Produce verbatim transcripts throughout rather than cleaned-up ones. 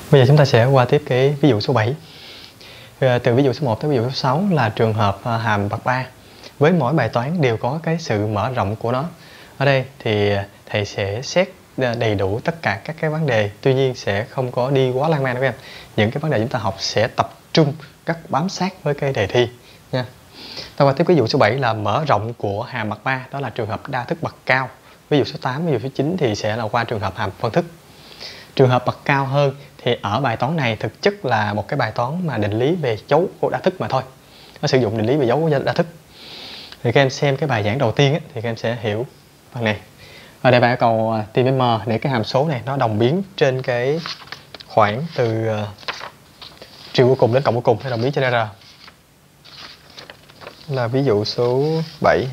Bây giờ chúng ta sẽ qua tiếp cái ví dụ số bảy. Từ ví dụ số một tới ví dụ số sáu là trường hợp hàm bậc ba. Với mỗi bài toán đều có cái sự mở rộng của nó. Ở đây thì thầy sẽ xét đầy đủ tất cả các cái vấn đề, tuy nhiên sẽ không có đi quá lan man đâu các em. Những cái vấn đề chúng ta học sẽ tập trung các bám sát với cái đề thi nha. Ta qua tiếp ví dụ số bảy là mở rộng của hàm bậc ba, đó là trường hợp đa thức bậc cao. Ví dụ số tám, ví dụ số chín thì sẽ là qua trường hợp hàm phân thức. Trường hợp bậc cao hơn thì ở bài toán này thực chất là một cái bài toán mà định lý về dấu của đa thức mà thôi. Nó sử dụng định lý về dấu của đa thức. Thì các em xem cái bài giảng đầu tiên ấy, thì các em sẽ hiểu phần này. Ở đây bạn yêu cầu tìm với m để cái hàm số này nó đồng biến trên cái khoảng từ uh, trừ cuối cùng đến cộng cuối cùng hay đồng biến trên r. Là ví dụ số bảy.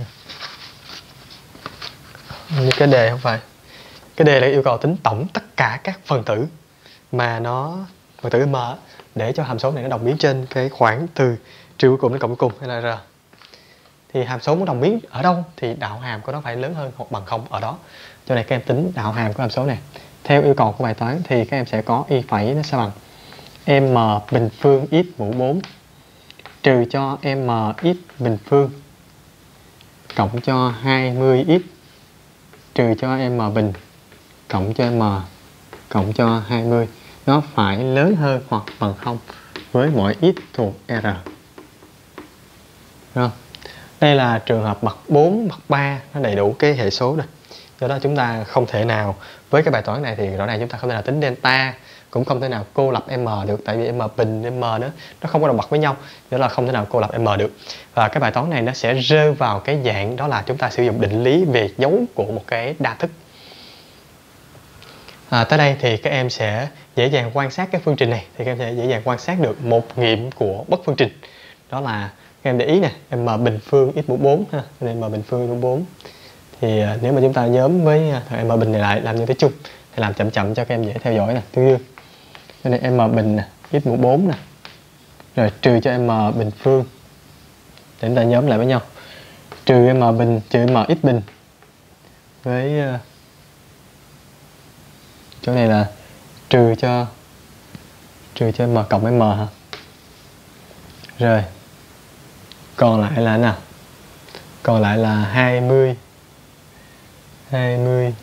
Như cái đề không phải. Cái đề là yêu cầu tính tổng tất cả các phần tử mà nó phần tử m để cho hàm số này nó đồng biến trên cái khoảng từ trừ cuối cùng đến cộng cuối cùng hay là r. Thì hàm số muốn đồng biến ở đâu thì đạo hàm của nó phải lớn hơn hoặc bằng không ở đó. Cho nên các em tính đạo hàm của hàm số này. Theo yêu cầu của bài toán thì các em sẽ có y phẩy nó sẽ bằng m bình phương x mũ bốn trừ cho m x bình phương cộng cho hai mươi x trừ cho m bình cộng cho m cộng cho hai mươi. Nó phải lớn hơn hoặc bằng không với mỗi x thuộc R. Rồi. Đây là trường hợp bậc bốn, bậc ba, nó đầy đủ cái hệ số này. Do đó chúng ta không thể nào, với cái bài toán này thì rõ ràng chúng ta không thể nào tính delta, cũng không thể nào cô lập m được, tại vì m bình m nữa nó không có đồng bậc với nhau, đó là không thể nào cô lập m được. Và cái bài toán này nó sẽ rơi vào cái dạng đó là chúng ta sử dụng định lý về dấu của một cái đa thức. À, tới đây thì các em sẽ dễ dàng quan sát cái phương trình này, thì các em sẽ dễ dàng quan sát được một nghiệm của bất phương trình. Đó là các em để ý nè, m bình phương x mũ bốn ha, nên m bình phương x mũ bốn. Thì à, nếu mà chúng ta nhóm với thằng m bình này lại làm nhân tử chung thì làm chậm chậm cho các em dễ theo dõi nè, tương đương. Cho nên m bình nè, x mũ bốn nè. Rồi trừ cho m bình phương. Để chúng ta nhóm lại với nhau. Trừ m bình trừ m x bình với uh, chỗ này là trừ cho trừ cho m cộng với m hả? Rồi. Còn lại là nào? Còn lại là hai mươi hai mươi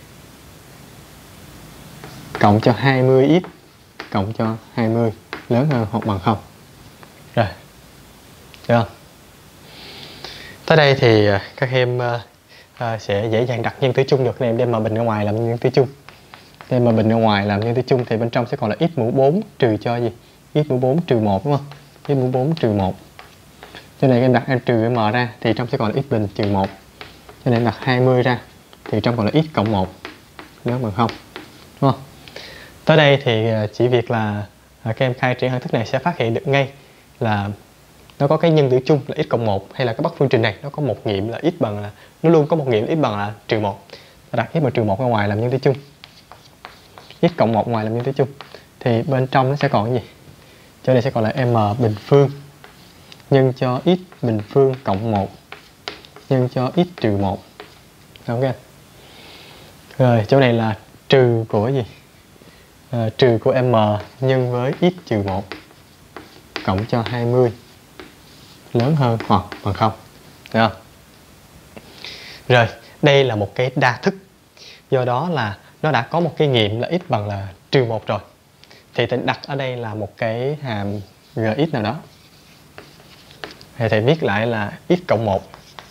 cộng cho hai mươi x cộng cho hai mươi lớn hơn hoặc bằng không. Rồi. Được không? Tới đây thì các em uh, sẽ dễ dàng đặt nhân tử chung được. Các em đem m bình ra ngoài làm nhân tử chung. Đem m bình ra ngoài làm nhân tử chung thì bên trong sẽ còn là x mũ bốn trừ cho gì? X mũ bốn trừ một đúng không? X mũ bốn trừ một. Cho nên em đặt em trừ m ra thì trong sẽ còn là x bình trừ một. Cho nên em đặt hai mươi ra thì trong còn là x cộng một lớn bằng không. Đúng không? Tới đây thì chỉ việc là các em khai triển hạng thức này sẽ phát hiện được ngay là nó có cái nhân tử chung là x cộng một, hay là cái bất phương trình này nó có một nghiệm là x bằng là nó luôn có một nghiệm x bằng là trừ một. Ta đặt x bằng trừ một ra ngoài làm nhân tử chung. X cộng một ngoài làm nhân tử chung. Thì bên trong nó sẽ còn cái gì? Cho đây sẽ còn là m bình phương nhân cho x bình phương cộng một nhân cho x trừ một. Ok. Rồi, chỗ này là trừ của gì? À, trừ của m nhân với x trừ một cộng cho hai mươi lớn hơn hoặc bằng không. Được không? Rồi, đây là một cái đa thức. Do đó là nó đã có một cái nghiệm là x bằng là trừ một rồi. Thì thầy đặt ở đây là một cái hàm gx nào đó. Thì thầy viết lại là x cộng một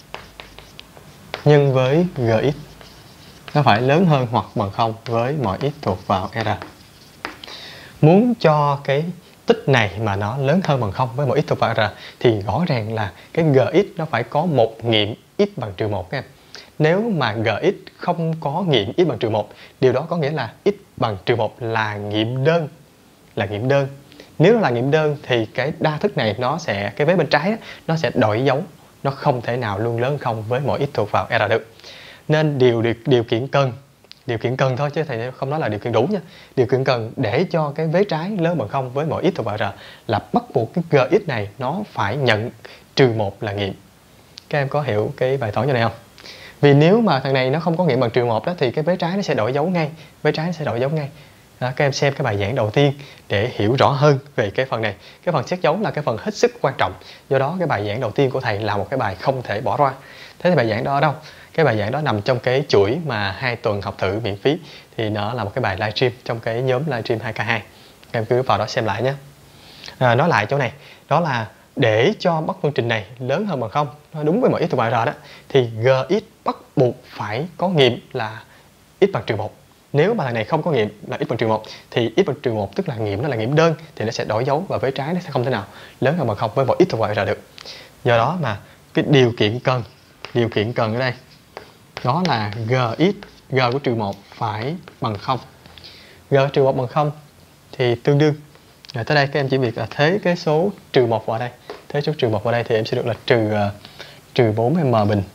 nhân với gx. Nó phải lớn hơn hoặc bằng không với mọi x thuộc vào R. Muốn cho cái tích này mà nó lớn hơn bằng không với mỗi x thuộc vào R thì rõ ràng là cái gx nó phải có một nghiệm x bằng trừ một các em. Nếu mà gx không có nghiệm x bằng trừ một, điều đó có nghĩa là x bằng trừ một là nghiệm đơn. Là nghiệm đơn. Nếu nó là nghiệm đơn thì cái đa thức này nó sẽ, cái vế bên trái đó, nó sẽ đổi dấu. Nó không thể nào luôn lớn không với mỗi x thuộc vào R được. Nên điều, điều, điều kiện cần, điều kiện cần thôi chứ thầy không nói là điều kiện đủ nha. Điều kiện cần để cho cái vế trái lớn bằng không với mỗi x thuộc vào R là bắt buộc cái gx này nó phải nhận trừ một là nghiệm. Các em có hiểu cái bài toán như này không? Vì nếu mà thằng này nó không có nghiệm bằng trừ một đó thì cái vế trái nó sẽ đổi dấu ngay. Vế trái nó sẽ đổi dấu ngay. Đó, các em xem cái bài giảng đầu tiên để hiểu rõ hơn về cái phần này. Cái phần xét dấu là cái phần hết sức quan trọng. Do đó cái bài giảng đầu tiên của thầy là một cái bài không thể bỏ qua. Thế thì bài giảng đó ở đâu? Cái bài giảng đó nằm trong cái chuỗi mà hai tuần học thử miễn phí. Thì nó là một cái bài livestream trong cái nhóm livestream hai K hai. Các em cứ vào đó xem lại nhé. À, nói lại chỗ này, đó là để cho bất phương trình này lớn hơn bằng không, nó đúng với mọi x thuộc bài r đó, thì gx bắt buộc phải có nghiệm là x bằng trừ một. Nếu mà thằng này không có nghiệm là x bằng trừ một thì x bằng trừ một tức là nghiệm nó là nghiệm đơn, thì nó sẽ đổi dấu và vế trái nó sẽ không thể nào lớn hơn bằng không với mọi x thuộc bài r được. Do đó mà cái điều kiện cần điều kiện cần ở đây đó là gx, g của trừ một phải bằng không. G trừ một bằng không thì tương đương, rồi tới đây các em chỉ việc là thế cái số trừ một vào đây, thế số trừ một vào đây thì em sẽ được là trừ uh, trừ bốn m bình.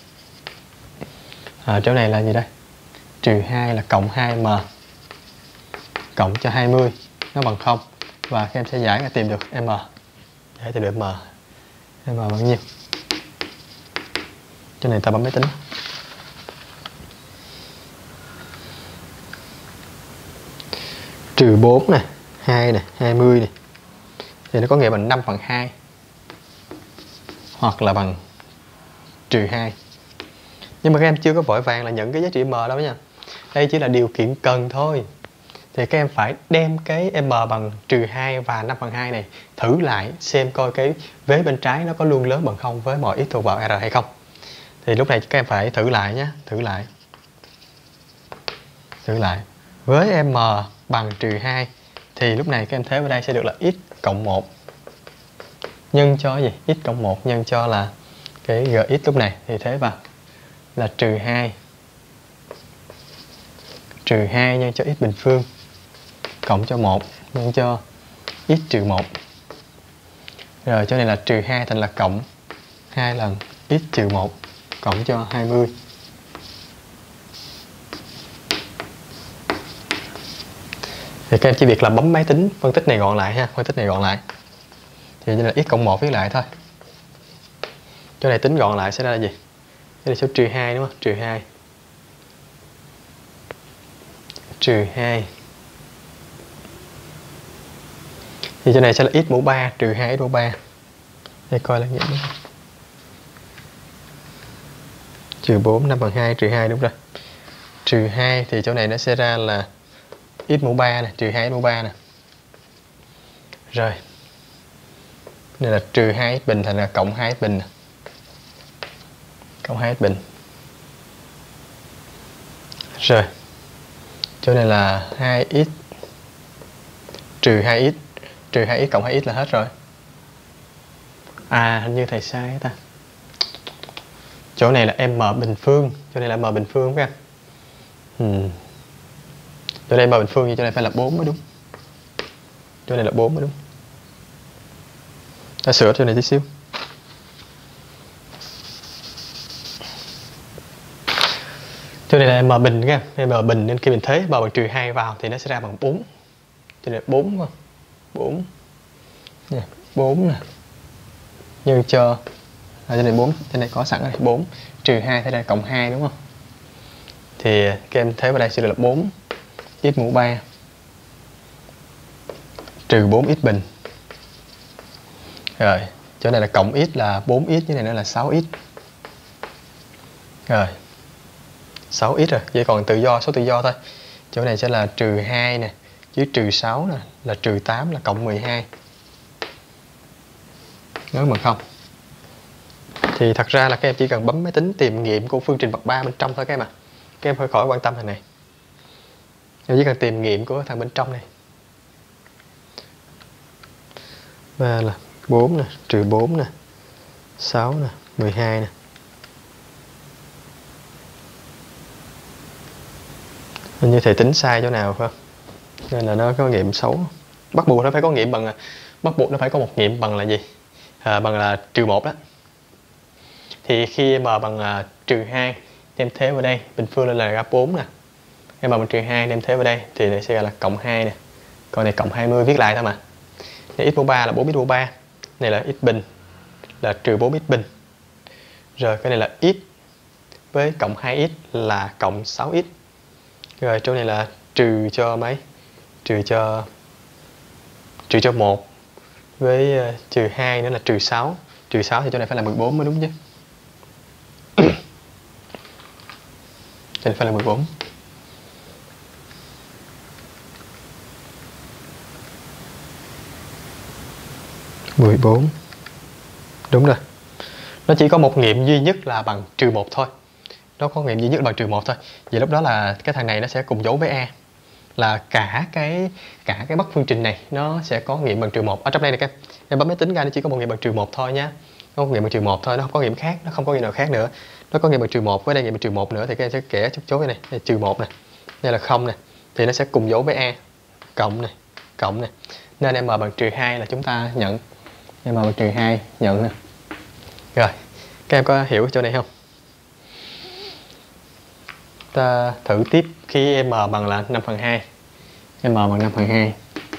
À, chỗ này là gì đây? Trừ hai là cộng hai m cộng cho hai mươi nó bằng không, và các em sẽ giải ra tìm được m. Giải tìm được m. M bao nhiêu? Chỗ này ta bấm máy tính. Trừ bốn nè, hai nè, hai mươi nè. Thì nó có nghĩa bằng năm phần hai. Hoặc là bằng trừ hai. Nhưng mà các em chưa có vội vàng là nhận cái giá trị m đâu nha. Đây chỉ là điều kiện cần thôi. Thì các em phải đem cái m bằng trừ hai và năm phần hai này thử lại xem coi cái vế bên trái nó có luôn lớn bằng không với mọi x thuộc vào r hay không. Thì lúc này các em phải thử lại nhé. Thử lại. Thử lại. Với m bằng trừ hai thì lúc này các em thế vào đây sẽ được là x cộng một nhân cho gì? X cộng một nhân cho là cái gx lúc này thì thế vào là trừ hai trừ hai nhân cho x bình phương cộng cho một nhân cho x trừ một. Rồi chỗ này là trừ hai thành là cộng hai lần x trừ một cộng cho hai mươi. Thì các em chỉ việc là bấm máy tính phân tích này gọn lại ha, phân tích này gọn lại. Thì như là x cộng một viết lại thôi. Chỗ này tính gọn lại sẽ ra là gì? Đây là số trừ hai đúng không? Trừ hai. Trừ hai. Thì chỗ này sẽ là x mũ ba trừ hai x mũ ba. Để coi là nghiệm. Trừ bốn, năm phần hai, trừ hai đúng rồi. Trừ hai thì chỗ này nó sẽ ra là x mũ ba nè, trừ hai x mũ ba nè. Rồi. Đây là trừ hai x bình thành là cộng hai x bình nè. Cộng hai x bình. Rồi. Chỗ này là hai x trừ hai x. Trừ hai x cộng hai x là hết rồi. À, hình như thầy sai ta. Chỗ này là m bình phương. Chỗ này là m bình phương phải không? Hmm. Chỗ này m bình phương thì chỗ này phải là bốn mới đúng. Chỗ này là bốn mới đúng. Ta sửa chỗ này tí xíu. Chỗ này là m bình nha, m bình nên khi mình thế m bằng trừ hai vào thì nó sẽ ra bằng bốn. Chỗ này là bốn không? bốn. Nè, bốn nè. Nhân cho ở trên này bốn, trên này có sẵn rồi, bốn trừ hai thế này cộng hai đúng không? Thì các em thế vào đây sẽ được là bốn x mũ ba trừ bốn x bình. Rồi, chỗ này là cộng x là bốn x, cái này nữa là sáu x. Rồi. sáu x rồi, vậy còn tự do, số tự do thôi. Chỗ này sẽ là trừ hai nè, dưới trừ sáu nè, là trừ tám là cộng mười hai. Lớn bằng không. Thì thật ra là các em chỉ cần bấm máy tính tìm nghiệm của phương trình bậc ba bên trong thôi các em ạ. À. Các em hơi khỏi quan tâm thằng này. Em chỉ cần tìm nghiệm của thằng bên trong này. ba là bốn nè, trừ bốn nè, sáu nè, mười hai nè. Hình như thầy tính sai chỗ nào phải không? Nên là nó có nghiệm xấu. Bắt buộc nó phải có nghiệm bằng bắt buộc nó phải có một nghiệm bằng là gì? À, bằng là trừ một đó. Thì khi m bằng uh, trừ hai đem thế vào đây, bình phương lên là ra bốn nè. M bằng trừ hai đem thế vào đây thì này sẽ là cộng hai nè. Còn này cộng hai mươi viết lại thôi mà. Này x mũ ba là bốn x mũ ba. Này là x bình là trừ bốn x bình. Rồi cái này là x với cộng hai x là cộng sáu x. Rồi chỗ này là trừ cho mấy? trừ cho trừ cho một với uh, trừ hai nữa là trừ sáu. Trừ sáu thì chỗ này phải là mười bốn mới đúng chứ. Chỗ này phải là mười bốn. mười bốn. Đúng rồi. Nó chỉ có một nghiệm duy nhất là bằng trừ một thôi. Nó có nghiệm duy nhất là bằng trừ một thôi. Vậy lúc đó là cái thằng này nó sẽ cùng dấu với A. Là cả cái cả cái bắc phương trình này nó sẽ có nghiệm bằng trừ một. Ở trong đây này các em bấm máy tính ra, nó chỉ có một nghiệm bằng trừ một thôi nhá. Nó có nghiệm bằng trừ một thôi, nó không có nghiệm khác, nó không có nghiệm nào khác nữa. Nó có nghiệm bằng trừ một với đây nghiệm bằng trừ một nữa thì các em sẽ kẻ chút chối này, đây trừ một này. Đây là không này. Thì nó sẽ cùng dấu với A. Cộng này, cộng này. Nên m bằng trừ hai là chúng ta nhận. M bằng trừ hai nhận nè. Rồi, các em có hiểu chỗ này không? Ta thử tiếp khi m bằng là năm phần hai. M bằng năm phần hai.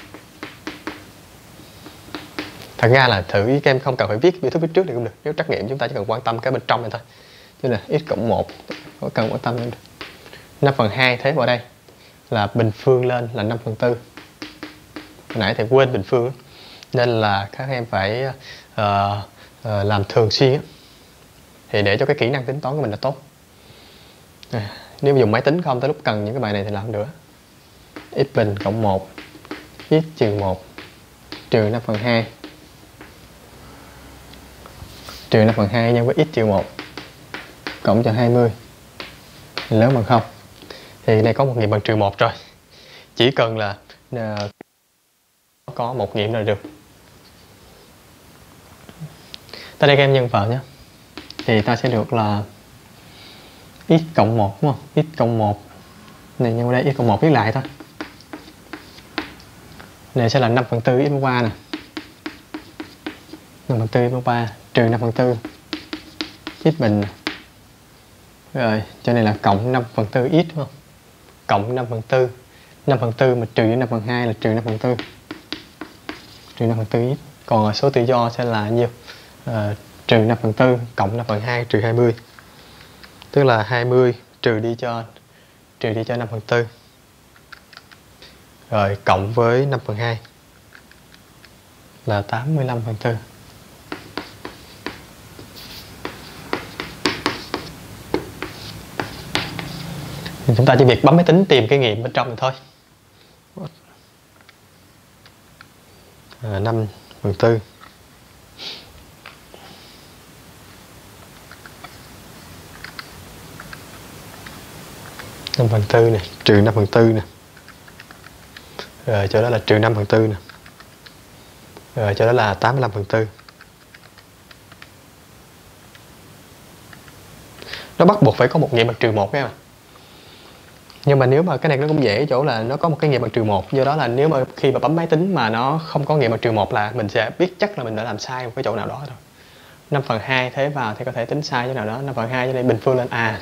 Thật ra là thử các em không cần phải viết biểu thức phía trước thì cũng được. Nếu trắc nghiệm chúng ta chỉ cần quan tâm cái bên trong này thôi. Tức là x cộng một, có cần quan tâm nữa. năm phần hai thế vào đây là bình phương lên là năm phần tư. Hồi nãy thầy quên bình phương nên là các em phải uh, uh, làm thường xuyên thì để cho cái kỹ năng tính toán của mình là tốt. À, nếu dùng máy tính không tới lúc cần những cái bài này thì làm nữa. X bình cộng một, x trừ một trừ năm phần hai trừ năm phần hai nhân với x trừ một cộng cho hai mươi lớn bằng không. Thì đây có một nghiệm bằng trừ một rồi. Chỉ cần là uh, có một nghiệm là được. Tới đây các em nhân vào nhé. Thì ta sẽ được là x cộng một đúng không? X cộng một này nhân với đây x cộng một viết lại thôi. Này sẽ là năm phần tư x mũ ba nè. năm phần tư x mũ ba trừ năm phần tư x bình nè. Rồi, cho nên là cộng năm phần tư x đúng không? Cộng năm phần tư. năm phần tư mà trừ với năm phần hai là trừ năm phần tư. Trừ năm phần tư x. Còn số tự do sẽ là nhiêu? À, trừ năm phần tư cộng năm phần hai trừ hai mươi. Tức là hai mươi trừ đi cho trừ đi cho năm phần tư. Rồi cộng với năm phần hai là tám mươi lăm phần tư. Thì chúng ta chỉ việc bấm máy tính tìm cái nghiệm bên trong này thôi. À, năm phần tư. năm phần tư nè, trừ năm phần tư nè. Rồi chỗ đó là trừ năm phần tư nè. Rồi chỗ đó là tám mươi lăm phần tư. Nó bắt buộc phải có một nghiệm bằng trừ một các em. Nhưng mà nếu mà cái này nó cũng dễ ở chỗ là nó có một cái nghiệm bằng trừ một. Do đó là nếu mà khi mà bấm máy tính mà nó không có nghiệm bằng trừ một là mình sẽ biết chắc là mình đã làm sai một cái chỗ nào đó thôi. năm phần hai thế vào thì có thể tính sai chỗ nào đó. năm phần hai cho nên bình phương lên. À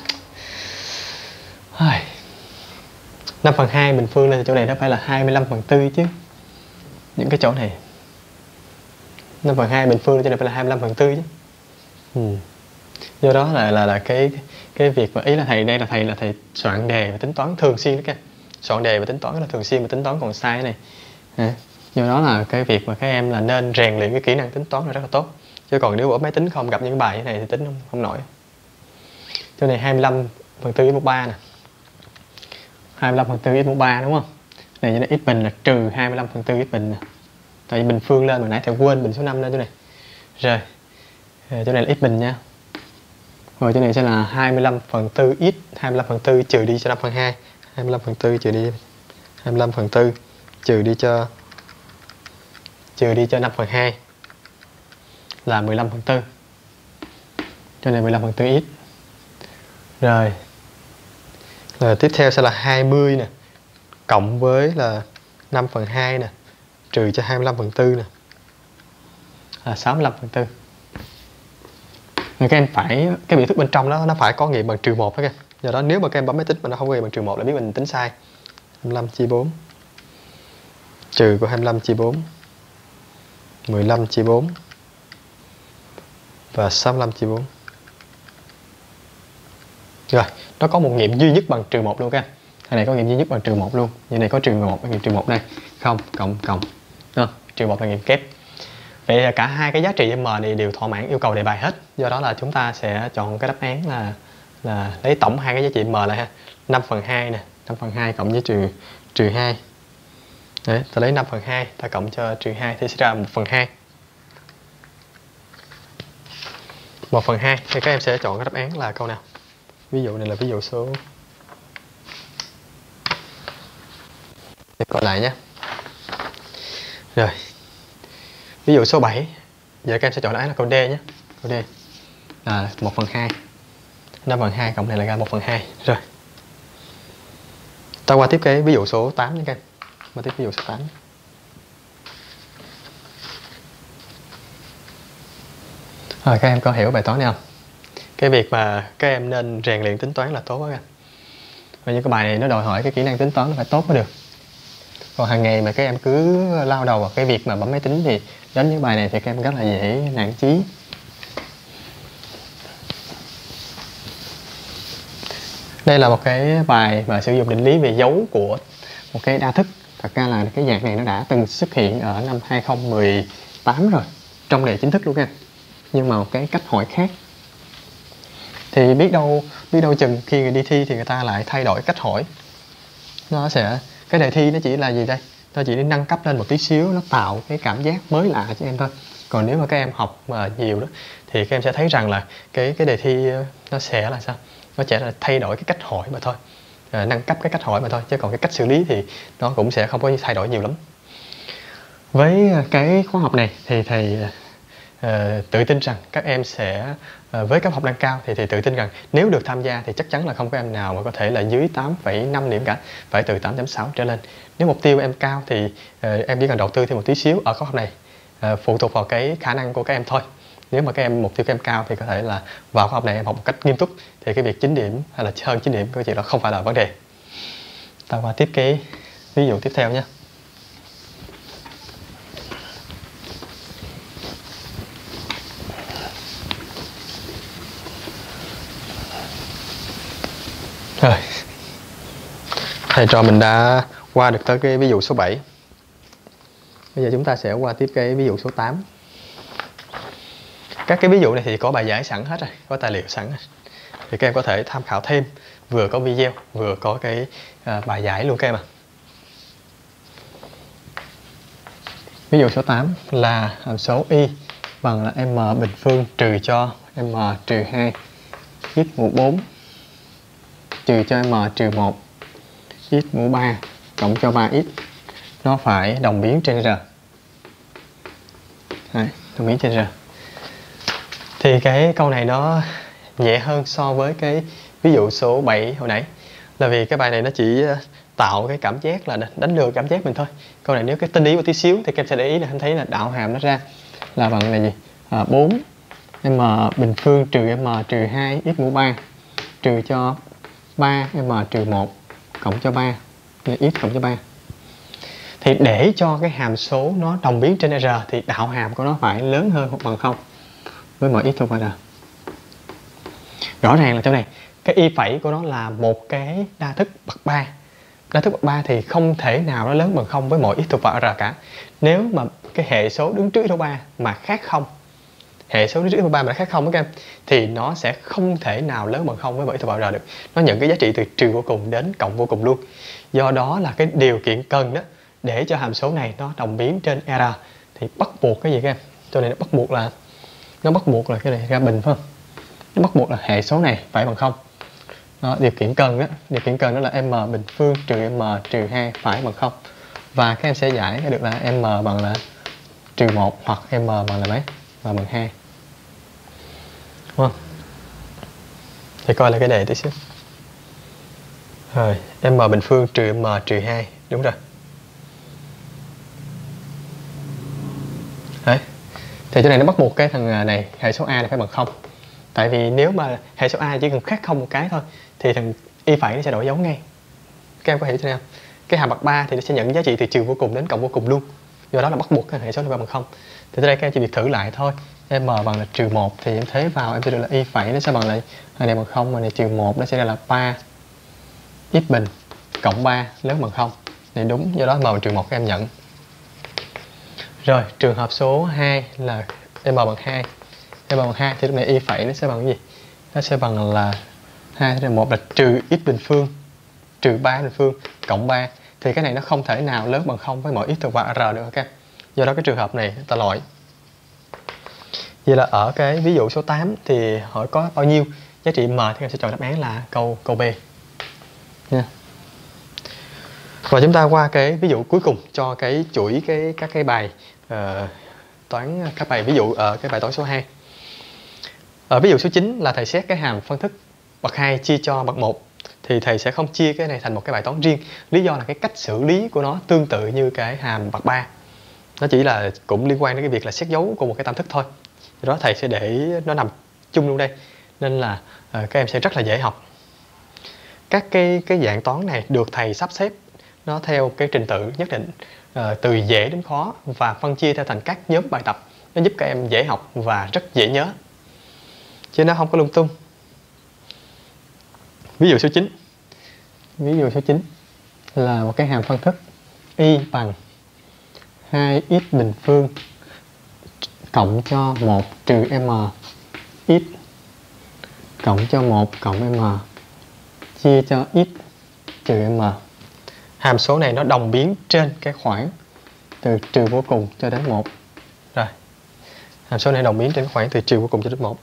năm phần hai bình phương lên thì chỗ này nó phải là hai mươi lăm phần tư chứ. Những cái chỗ này năm phần hai bình phương lên chỗ này phải là hai mươi lăm phần tư chứ. Ừ. Do đó là là là cái cái việc mà ý là thầy đây là thầy là thầy soạn đề và tính toán thường xuyên đó các. Soạn đề và tính toán là thường xuyên và tính toán còn sai này. À, do đó là cái việc mà các em là nên rèn luyện cái kỹ năng tính toán là rất là tốt. Chứ còn nếu ở máy tính không gặp những bài như này thì tính không, không nổi. Chỗ này hai mươi lăm phần tư x mũ ba nè. hai mươi lăm phần tư x mũ ba đúng không? Này cho nên x bình là trừ hai mươi lăm phần tư x bình nè. Tại vì bình phương lên mà nãy thầy quên bình số năm lên chỗ này. Rồi. Rồi chỗ này là x bình nha. Rồi chỗ này sẽ là hai mươi lăm phần tư x, hai mươi lăm phần tư trừ đi cho năm phần hai. hai mươi lăm phần tư trừ đi hai mươi lăm phần tư trừ đi cho trừ đi cho năm phần hai là mười lăm phần tư. Cho nên mười lăm phần tư x. Rồi. Rồi tiếp theo sẽ là hai mươi nè, cộng với là năm phần hai nè, trừ cho hai mươi lăm phần tư nè, là sáu mươi lăm phần tư. Rồi các em phải, cái biểu thức bên trong đó nó phải có nghiệm bằng trừ một đó các em. Do đó nếu mà các em bấm máy tính mà nó không có nghiệm bằng trừ một là biết mình tính sai. hai mươi lăm chia bốn trừ của hai mươi lăm chia bốn, mười lăm chia bốn và sáu mươi lăm chia bốn. Rồi, nó có một nghiệm duy nhất bằng trừ một luôn các em. Ở này có nghiệm duy nhất bằng trừ một luôn. Như này có trừ một, có nghiệm trừ một đây. Không, cộng, cộng. Đúng không? Trừ một là nghiệm kép. Vậy cả hai cái giá trị m này đều thỏa mãn yêu cầu đề bài hết. Do đó là chúng ta sẽ chọn cái đáp án là là lấy tổng hai cái giá trị m lại ha. năm phần hai nè, năm phần hai cộng với trừ trừ hai. Đấy, ta lấy năm phần hai, ta cộng cho trừ hai thì sẽ ra một phần hai. một phần hai thì các em sẽ chọn cái đáp án là câu nào? Ví dụ này là ví dụ số. Để coi lại nhé. Rồi. Ví dụ số bảy. Giờ các em sẽ chọn đáp án là câu D nhé. Câu D là một phần hai. năm phần hai cộng này là ra một phần hai. Rồi. Ta qua tiếp cái ví dụ số tám nha các em. Qua tiếp ví dụ số tám. Rồi các em có hiểu bài toán này không? Cái việc mà các em nên rèn luyện tính toán là tốt quá các em. Và những cái bài này nó đòi hỏi cái kỹ năng tính toán nó phải tốt mới được. Còn hàng ngày mà các em cứ lao đầu vào cái việc mà bấm máy tính thì đến những bài này thì các em rất là dễ nản chí. Đây là một cái bài mà sử dụng định lý về dấu của một cái đa thức. Thật ra là cái dạng này nó đã từng xuất hiện ở năm hai không một tám rồi, trong đề chính thức luôn các em. Nhưng mà một cái cách hỏi khác. Thì biết đâu biết đâu chừng khi người đi thi thì người ta lại thay đổi cách hỏi. Nó sẽ cái đề thi nó chỉ là gì đây? Nó chỉ để nâng cấp lên một tí xíu, nó tạo cái cảm giác mới lạ cho em thôi. Còn nếu mà các em học mà nhiều đó thì các em sẽ thấy rằng là cái cái đề thi nó sẽ là sao? Nó sẽ là thay đổi cái cách hỏi mà thôi. À, nâng cấp cái cách hỏi mà thôi, chứ còn cái cách xử lý thì nó cũng sẽ không có thay đổi nhiều lắm. Với cái khóa học này thì thầy uh, tự tin rằng các em sẽ uh, với cấp học nâng cao thì thầy tự tin rằng nếu được tham gia thì chắc chắn là không có em nào mà có thể là dưới tám phẩy năm điểm cả, phải từ tám chấm sáu trở lên. Nếu mục tiêu em cao thì uh, em chỉ cần đầu tư thêm một tí xíu ở khóa học này, uh, phụ thuộc vào cái khả năng của các em thôi. Nếu mà các em mục tiêu các em cao thì có thể là vào khóa học này em học một cách nghiêm túc thì cái việc chín điểm hay là hơn chín điểm cái chuyện đó không phải là vấn đề. Ta qua tiếp cái ví dụ tiếp theo nhé. Rồi. Thầy trò mình đã qua được tới cái ví dụ số bảy. Bây giờ chúng ta sẽ qua tiếp cái ví dụ số tám. Các cái ví dụ này thì có bài giải sẵn hết rồi, có tài liệu sẵn rồi. Thì các em có thể tham khảo thêm, vừa có video, vừa có cái uh, bài giải luôn các em ạ. À. Ví dụ số tám là hàm số y bằng là m bình phương trừ cho m trừ hai x mũ bốn trừ cho m trừ một x mũ ba cộng cho ba x. Nó phải đồng biến trên R. Đấy, đồng biến trên R. Thì cái câu này nó nhẹ hơn so với cái ví dụ số bảy hồi nãy. Là vì cái bài này nó chỉ tạo cái cảm giác là đánh lừa cảm giác mình thôi. Câu này nếu cái tinh ý một tí xíu thì các em sẽ để ý là anh thấy là đạo hàm nó ra là bằng là gì? À, bốn m bình phương trừ m trừ hai x mũ ba trừ cho ba m trừ một cộng cho ba x cộng cho ba. Thì để cho cái hàm số nó đồng biến trên R thì đạo hàm của nó phải lớn hơn hoặc bằng không với mọi x thuộc vào R. Rõ ràng là chỗ này cái y phẩy của nó là một cái đa thức bậc ba. Đa thức bậc ba thì không thể nào nó lớn bằng không với mọi x thuộc vào R cả. Nếu mà cái hệ số đứng trước số ba mà khác không, hệ số đứng trước số ba mà nó khác không các em, thì nó sẽ không thể nào lớn bằng không với mọi x thuộc vào R được. Nó nhận cái giá trị từ trừ vô cùng đến cộng vô cùng luôn. Do đó là cái điều kiện cần đó để cho hàm số này nó đồng biến trên R thì bắt buộc cái gì các em? Chỗ này nó bắt buộc là nó bắt buộc là cái này ra bình phải không? Nó bắt buộc là hệ số này phải bằng không. Đó, điều kiện cần đó, điều kiện cần đó là m bình phương trừ m trừ hai phải bằng không. Và các em sẽ giải được là m bằng là trừ một hoặc m bằng là mấy? Và bằng hai. Đúng không? Thì coi là cái đề tí xíu. Rồi, m bình phương trừ m trừ hai, đúng rồi. Đấy. Thì chỗ này nó bắt buộc cái thằng này hệ số a này phải bằng không. Tại vì nếu mà hệ số a chỉ cần khác không một cái thôi thì thằng y phẩy nó sẽ đổi dấu ngay. Các em có hiểu thế nào? Cái hàm bậc ba thì nó sẽ nhận giá trị từ trừ vô cùng đến cộng vô cùng luôn. Do đó là bắt buộc cái hệ số này phải bằng không. Thì tới đây các em chỉ việc thử lại thôi. M bằng là trừ một thì em thế vào em sẽ được là y phẩy nó sẽ bằng là này bằng không, mà này trừ một nó sẽ ra là ba x bình cộng ba lớn bằng không. Này đúng, do đó m trừ một các em nhận. Rồi, trường hợp số hai là m bằng hai. M bằng hai thì lúc này y phẩy nó sẽ bằng cái gì? Nó sẽ bằng là hai trên một là trừ x bình phương trừ ba bình phương cộng ba. Thì cái này nó không thể nào lớn bằng không với mọi x thuộc vào r được các em. Do đó cái trường hợp này ta loại. Vậy là ở cái ví dụ số tám thì hỏi có bao nhiêu giá trị m thì em sẽ chọn đáp án là câu câu B nha. Và chúng ta qua cái ví dụ cuối cùng cho cái chuỗi cái các cái bài uh, toán các bài ví dụ ở cái bài toán số hai. Ở ví dụ số chín là thầy xét cái hàm phân thức bậc hai chia cho bậc một, thì thầy sẽ không chia cái này thành một cái bài toán riêng. Lý do là cái cách xử lý của nó tương tự như cái hàm bậc ba. Nó chỉ là cũng liên quan đến cái việc là xét dấu của một cái tam thức thôi. Do đó thầy sẽ để nó nằm chung luôn đây. Nên là uh, các em sẽ rất là dễ học. Các cái cái dạng toán này được thầy sắp xếp nó theo cái trình tự nhất định, uh, từ dễ đến khó và phân chia theo thành các nhóm bài tập. Nó giúp các em dễ học và rất dễ nhớ, chứ nó không có lung tung. Ví dụ số chín. Ví dụ số chín là một cái hàm phân thức y bằng hai x bình phương cộng cho một trừ m x cộng cho một cộng m chia cho x trừ m. Hàm số này nó đồng biến trên cái khoảng từ trừ vô cùng cho đến một. Rồi, hàm số này đồng biến trên khoảng từ trừ vô cùng cho đến một.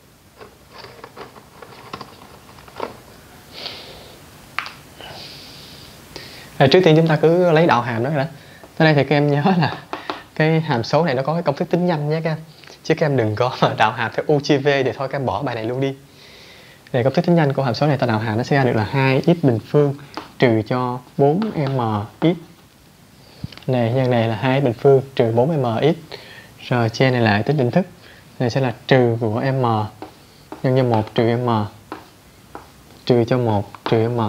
Rồi, trước tiên chúng ta cứ lấy đạo hàm đó đã. Tới đây thì các em nhớ là cái hàm số này nó có cái công thức tính nhanh nhé các em. Chứ các em đừng có mà đạo hàm theo u chia v thì thôi các em bỏ bài này luôn đi. Để công thức tính nhanh của hàm số này ta đạo hàm nó sẽ ra được là hai x bình phương trừ cho bốn m x. Này nhân này là hai x bình phương trừ bốn m x. Rồi chia này lại tính định thức. Này sẽ là trừ của m nhân cho một trừ m trừ cho một trừ m.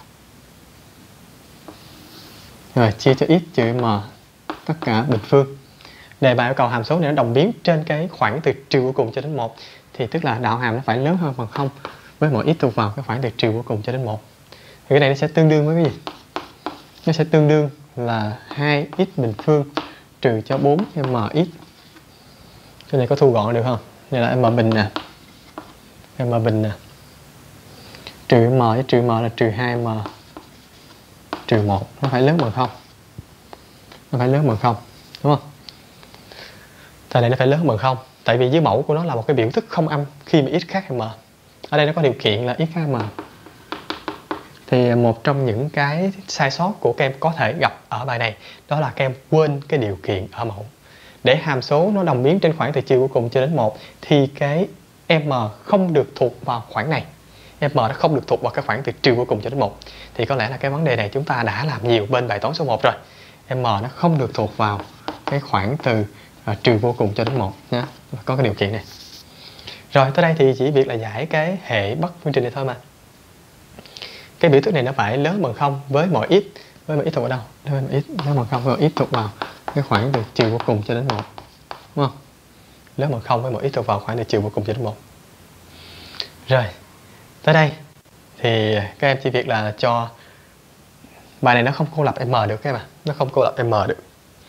Rồi chia cho x trừ m tất cả bình phương. Đề bài yêu cầu hàm số này nó đồng biến trên cái khoảng từ trừ vô cùng cho đến một, thì tức là đạo hàm nó phải lớn hơn bằng không với mỗi x thuộc vào cái khoảng từ trừ vô cùng cho đến một. Thì cái này nó sẽ tương đương với cái gì? Nó sẽ tương đương là hai x bình phương trừ cho bốn m x. Cái này có thu gọn được không? Đây là m bình nè. M bình nè. Trừ m với trừ m là trừ hai m trừ một. Nó phải lớn bằng không. Nó phải lớn bằng không, đúng không? Tại này nó phải lớn bằng không. Tại vì dưới mẫu của nó là một cái biểu thức không âm khi mà x khác m. Ở đây nó có điều kiện là x khác m. Thì một trong những cái sai sót của các em có thể gặp ở bài này đó là các em quên cái điều kiện ở mẫu. Để hàm số nó đồng biến trên khoảng từ trừ vô cùng cho đến một thì cái m không được thuộc vào khoảng này. M nó không được thuộc vào cái khoảng từ trừ vô cùng cho đến một. Thì có lẽ là cái vấn đề này chúng ta đã làm nhiều bên bài toán số một rồi. M nó không được thuộc vào cái khoảng từ uh, trừ vô cùng cho đến một nhé. Có cái điều kiện này. Rồi tới đây thì chỉ việc là giải cái hệ bất phương trình này thôi mà. Cái biểu thức này nó phải lớn bằng không với mọi x. Với mọi x thuộc vào đâu? Với mọi x lớn bằng không với mọi x thuộc vào cái khoảng từ trừ vô cùng cho đến một. Đúng không? Lớn bằng không với mọi x thuộc vào khoảng từ trừ vô cùng cho đến một. Rồi. Tới đây thì các em chỉ việc là cho bài này nó không cô lập m được các em ạ. Nó không cô lập m được.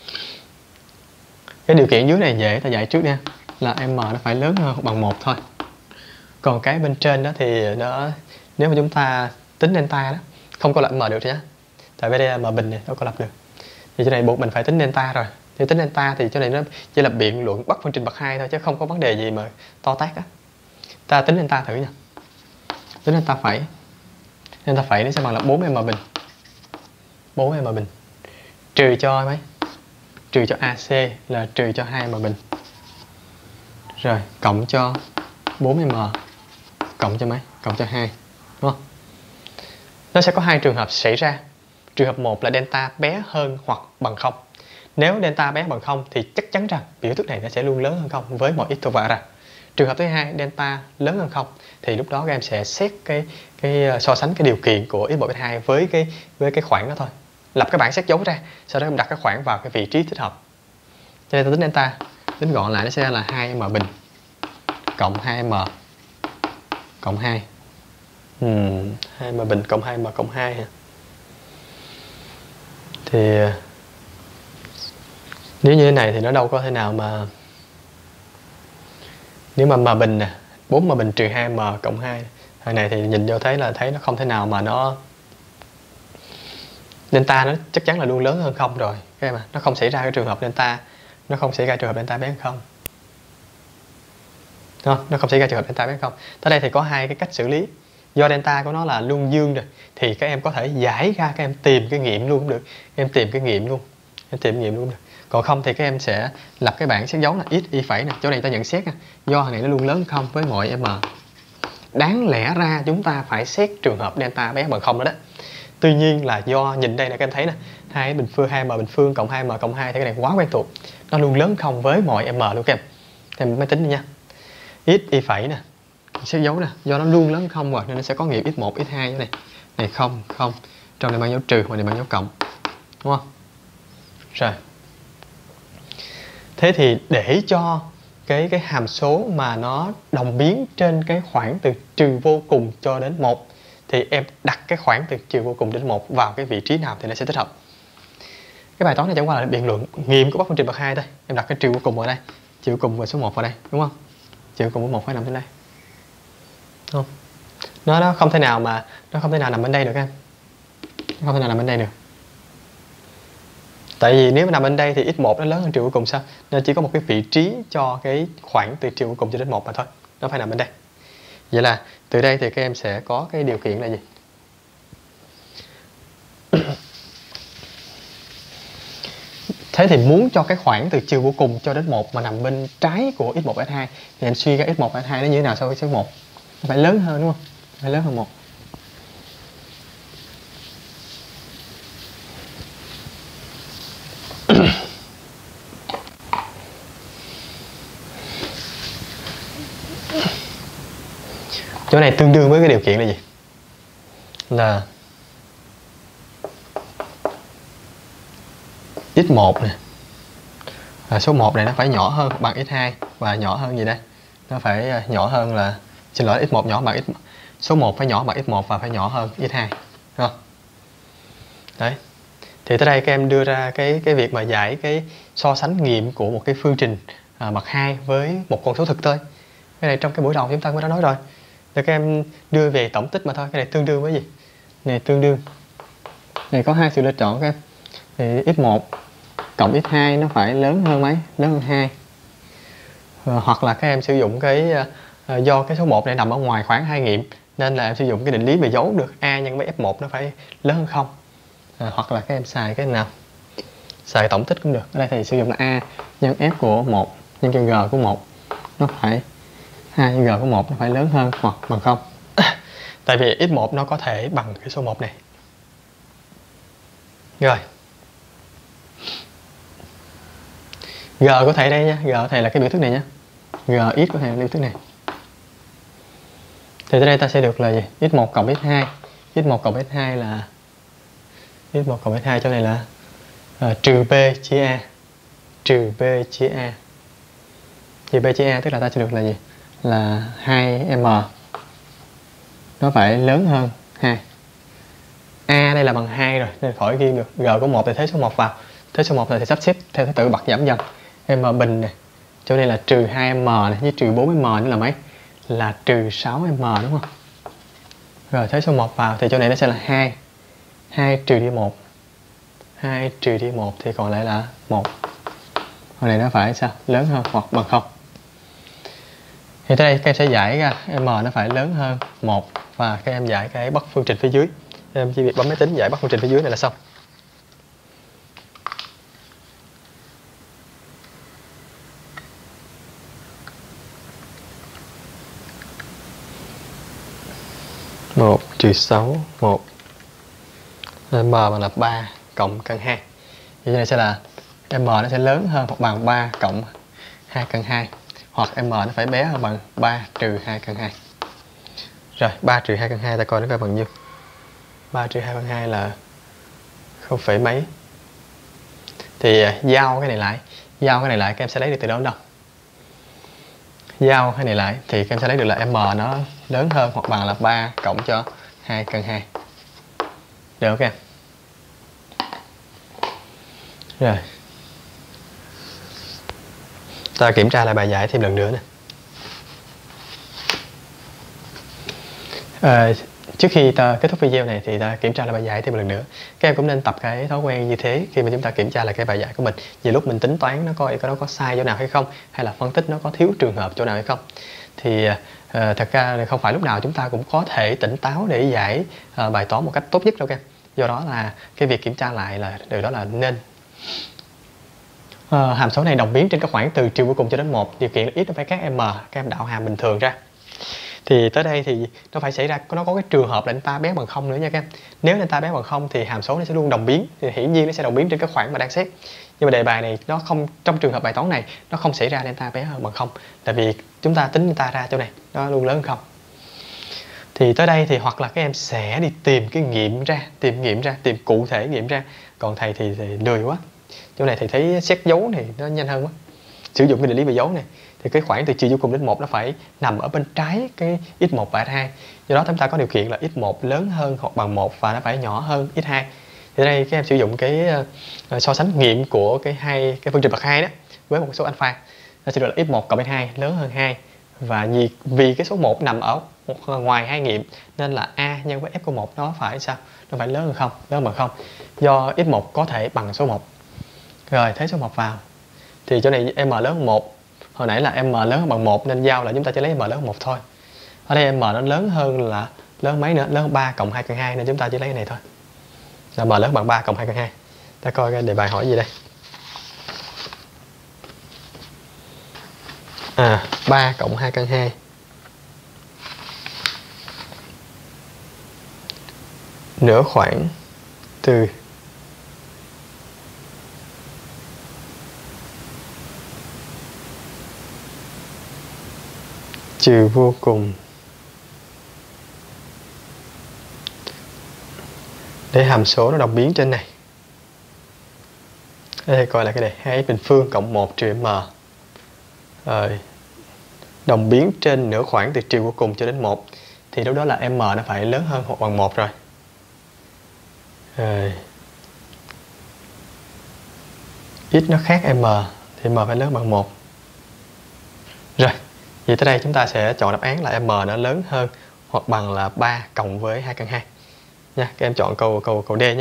Cái điều kiện dưới này dễ ta dạy trước nha, là m nó phải lớn hơn hoặc bằng một thôi. Còn cái bên trên đó thì nó nếu mà chúng ta tính delta đó không cô lập m được nhé. Tại vì đây là m bình này, đâu cô lập được. Thì chỗ này buộc mình phải tính delta rồi. Thì tính delta thì chỗ này nó chỉ là biện luận bất phương trình bậc hai thôi chứ không có vấn đề gì mà to tát á. Ta tính delta thử nha. Tính delta phẩy. Delta phẩy nó sẽ bằng là bốn m bình. bốn m bình. Trừ cho mấy? Trừ cho a xê là trừ cho hai m bình. Rồi, cộng cho bốn m cộng cho mấy? Cộng cho hai. Đúng không? Nó sẽ có hai trường hợp xảy ra. Trường hợp một là delta bé hơn hoặc bằng không. Nếu delta bé bằng không thì chắc chắn rằng biểu thức này nó sẽ luôn lớn hơn không với mọi x thuộc vào ra. Trường hợp thứ hai, delta lớn hơn không thì lúc đó các em sẽ xét cái cái so sánh cái điều kiện của x một x hai với cái với cái khoảng đó thôi. Lập cái bảng xét dấu ra, sau đó em đặt cái khoảng vào cái vị trí thích hợp. Cho nên tôi tính delta, tính gọn lại nó sẽ là hai m bình cộng hai m cộng hai. Hmm, hai m bình cộng hai m cộng hai hả? Thì nếu như thế này thì nó đâu có thể nào mà, nếu mà m bình nè, bốn m bình trừ hai m cộng hai, thằng này thì nhìn vô thấy là thấy nó không thể nào mà nó delta nó chắc chắn là luôn lớn hơn không rồi, cái mà nó không xảy ra cái trường hợp delta, nó không xảy ra trường hợp delta bé hơn không. Không, nó không xảy ra trường hợp delta bé hơn không. Tới đây thì có hai cái cách xử lý. Do delta của nó là luôn dương rồi thì các em có thể giải ra, các em tìm cái nghiệm luôn cũng được, các em tìm cái nghiệm luôn, em tìm nghiệm luôn cũng được. Còn không thì các em sẽ lập cái bảng xét dấu là x y phẩy nè, chỗ này ta nhận xét nè, do thằng này nó luôn lớn không với mọi m. Đáng lẽ ra chúng ta phải xét trường hợp delta bé bằng không đó đó. Tuy nhiên là do nhìn đây là các em thấy nè, hai bình phương, hai m bình phương cộng hai m cộng hai thì cái này quá quen thuộc, nó luôn lớn không với mọi m luôn các em. Em máy tính đi nha. X y phẩy nè, xét dấu nè, do nó luôn lớn không rồi nên nó sẽ có nghiệm x một x hai như này. Này không, không. Trong này mang dấu trừ, ngoài này mang dấu cộng. Đúng không? Rồi. Thế thì để cho cái cái hàm số mà nó đồng biến trên cái khoảng từ trừ vô cùng cho đến một thì em đặt cái khoảng từ trừ vô cùng đến một vào cái vị trí nào thì nó sẽ thích hợp. Cái bài toán này chẳng qua là biện luận nghiệm của bát phương trình bậc hai thôi. Em đặt cái trừ vô cùng ở đây, trừ vô cùng và số một vào đây, đúng không? Trừ vô cùng với một phải nằm trên đây. Đúng không? Nó nó không thể nào mà nó không thể nào nằm bên đây được em. Nó không thể nào nằm bên đây được. Tại vì nếu mà nằm bên đây thì x một nó lớn hơn trừ vô cùng sao? Nên chỉ có một cái vị trí cho cái khoảng từ trừ vô cùng cho đến một mà thôi. Nó phải nằm bên đây. Vậy là từ đây thì các em sẽ có cái điều kiện là gì? Thế thì muốn cho cái khoảng từ trừ vô cùng cho đến một mà nằm bên trái của x một x hai thì em suy ra x một x hai nó như thế nào so với số một? Nó phải lớn hơn đúng không? Phải lớn hơn một. Chỗ này tương đương với cái điều kiện là gì? Là x một nè, à, số một này nó phải nhỏ hơn bằng x hai và nhỏ hơn gì đây? Nó phải nhỏ hơn là, xin lỗi, x một nhỏ bằng x, số một phải nhỏ bằng x một và phải nhỏ hơn x hai, đúng không? Đấy. Thì tới đây các em đưa ra cái cái việc mà giải cái so sánh nghiệm của một cái phương trình à, bậc hai với một con số thực thôi. Cái này trong cái buổi đầu chúng ta cũng đã nói rồi. Thì các em đưa về tổng tích mà thôi. Cái này tương đương với gì? Này tương đương. Này có hai sự lựa chọn các em. Thì x một cộng x hai nó phải lớn hơn mấy? Lớn hơn hai. À, hoặc là các em sử dụng cái à, do cái số một này nằm ở ngoài khoảng hai nghiệm nên là em sử dụng cái định lý về dấu được a nhân với f một nó phải lớn hơn không. À, hoặc là các em xài cái nào? Xài tổng tích cũng được. Ở đây thì sử dụng là a nhân f của một nhân cho g của một nó phải hai nhân g của một nó phải lớn hơn hoặc bằng không. Tại vì x một nó có thể bằng cái số một này. Rồi. G có thể đây nha, G có thể là cái biểu thức này nha. Gx có thể là biểu thức này. Thì tới đây ta sẽ được là gì? x một cộng x hai. x một cộng x hai là x một cộng x hai chỗ này là uh, trừ b chia a. Trừ b chia a. Trừ b chia a tức là ta sẽ được là gì? Là hai m. Nó phải lớn hơn hai. A đây là bằng hai rồi nên khỏi ghi được. G của một thì thế số một vào. Thế số một này thì sắp xếp theo thứ tự bậc giảm dần. M bình này. Chỗ này là trừ hai m này với trừ bốn m nữa là mấy? Là trừ sáu m đúng không? Rồi thế số một vào thì chỗ này nó sẽ là hai. hai trừ đi một. hai trừ đi một thì còn lại là một. Còn này nó phải sao? Lớn hơn hoặc bằng không. Thì tới đây các em sẽ giải ra m nó phải lớn hơn một và các em giải cái bất phương trình phía dưới. Em chỉ việc bấm máy tính giải bất phương trình phía dưới này là xong. một trừ sáu, một. M bằng là ba cộng căn hai. Thì này sẽ là m nó sẽ lớn hơn hoặc bằng ba cộng hai căn hai. Hoặc m nó phải bé hơn bằng ba trừ hai căn hai. Rồi, ba trừ hai căn hai ta coi nó coi bằng nhiêu. ba trừ hai căn hai là không phẩy mấy. Thì giao cái này lại. Giao cái này lại các em sẽ lấy được từ đâu đến đâu. Giao cái này lại thì các em sẽ lấy được là m nó lớn hơn hoặc bằng là ba cộng cho hai căn hai. Được không các em? Rồi, ta kiểm tra lại bài giải thêm lần nữa nè. À, trước khi ta kết thúc video này thì ta kiểm tra lại bài giải thêm một lần nữa. Các em cũng nên tập cái thói quen như thế khi mà chúng ta kiểm tra lại cái bài giải của mình. Nhiều lúc mình tính toán nó coi nó có sai chỗ nào hay không, hay là phân tích nó có thiếu trường hợp chỗ nào hay không. Thì à, thật ra không phải lúc nào chúng ta cũng có thể tỉnh táo để giải à, bài toán một cách tốt nhất đâu các em. Do đó là cái việc kiểm tra lại là điều đó là nên. À, hàm số này đồng biến trên các khoảng từ trừ vô cùng cho đến một, điều kiện là x nó phải khác m, các em đạo hàm bình thường ra. Thì tới đây thì nó phải xảy ra, nó có cái trường hợp là delta bé bằng không nữa nha các em. Nếu delta bé bằng không thì hàm số nó sẽ luôn đồng biến, thì hiển nhiên nó sẽ đồng biến trên cái khoảng mà đang xét. Nhưng mà đề bài này nó không, trong trường hợp bài toán này nó không xảy ra delta bé bằng không, tại vì chúng ta tính delta ra chỗ này nó luôn lớn hơn không. Thì tới đây thì hoặc là các em sẽ đi tìm cái nghiệm ra, tìm nghiệm ra, tìm cụ thể nghiệm ra. Còn thầy thì, thì lười quá. Chỗ này thì thấy xét dấu này nó nhanh hơn quá. Sử dụng cái định lý về dấu này thì cái khoảng từ trừ vô cùng đến một nó phải nằm ở bên trái cái x một và x hai. Do đó chúng ta có điều kiện là x một lớn hơn hoặc bằng một và nó phải nhỏ hơn x hai. Thì đây các em sử dụng cái uh, so sánh nghiệm của cái hai cái phương trình bậc hai đó với một số alpha. Nó sẽ được là x một cộng x hai lớn hơn hai, và vì, vì cái số một nằm ở một, ngoài hai nghiệm nên là a nhân với f của một nó phải sao? Nó phải lớn hơn không, lớn bằng không. Do x một có thể bằng số một. Rồi thế số một vào. Thì chỗ này m lớn hơn một. Hồi nãy là m lớn hơn bằng một nên giao là chúng ta chỉ lấy m lớn hơn một thôi. Ở đây m nó lớn hơn là lớn mấy nữa, lớn hơn ba cộng hai căn hai nên chúng ta chỉ lấy cái này thôi. Là m lớn bằng ba cộng hai căn hai. Ta coi cái đề bài hỏi gì đây. À, ba cộng hai căn hai. Nửa khoảng từ trừ vô cùng để hàm số nó đồng biến trên này. Đây coi là cái này hai x bình phương cộng một trừ m. Rồi, đồng biến trên nửa khoảng từ trừ vô cùng cho đến một. Thì lúc đó là m nó phải lớn hơn hoặc bằng một rồi. Rồi, x nó khác m thì m phải lớn bằng một. Rồi, vậy tới đây chúng ta sẽ chọn đáp án là m nó lớn hơn hoặc bằng là ba cộng với hai căn hai. Nha, các em chọn câu câu câu D nhé.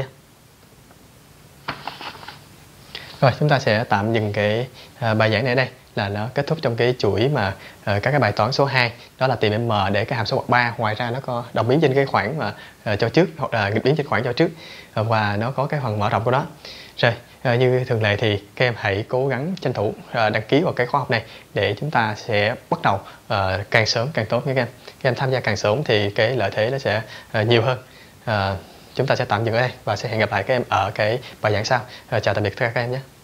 Rồi, chúng ta sẽ tạm dừng cái à, bài giảng này ở đây, là nó kết thúc trong cái chuỗi mà à, các cái bài toán số hai, đó là tìm m để cái hàm số bậc ba. Ngoài ra nó có đồng biến trên cái khoảng mà à, cho trước hoặc là nghịch biến trên khoảng cho trước, à, và nó có cái phần mở rộng của nó. Rồi, à, như thường lệ thì các em hãy cố gắng tranh thủ à, đăng ký vào cái khóa học này để chúng ta sẽ bắt đầu à, càng sớm càng tốt nha các em. Các em tham gia càng sớm thì cái lợi thế nó sẽ à, nhiều hơn. À, chúng ta sẽ tạm dừng ở đây và sẽ hẹn gặp lại các em ở cái bài giảng sau. À, chào tạm biệt các em nhé.